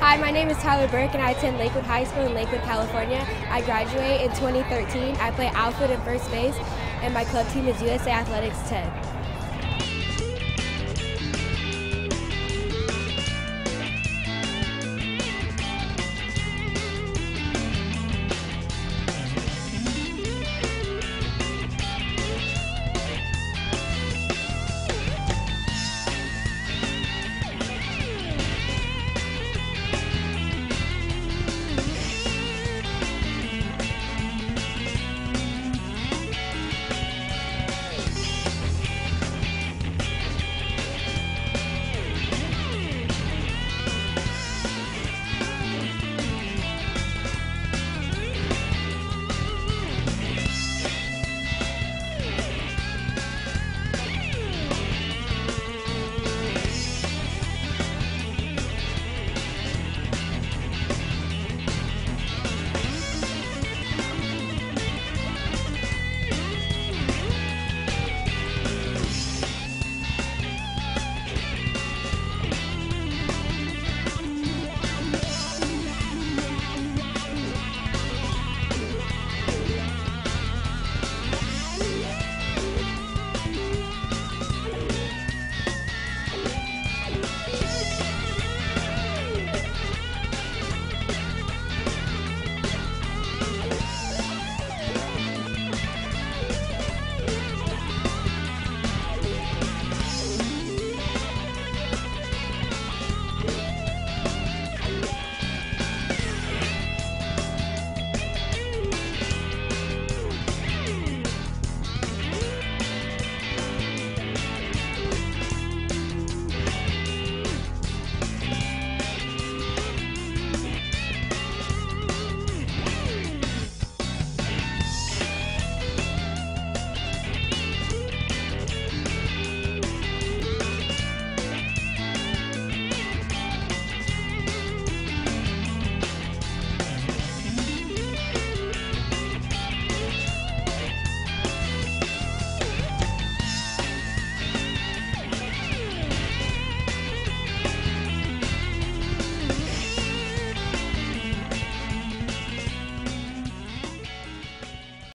Hi, my name is Tyler Burke and I attend Lakewood High School in Lakewood, California. I graduate in 2013. I play outfield and first base and my club team is USA Athletics 10.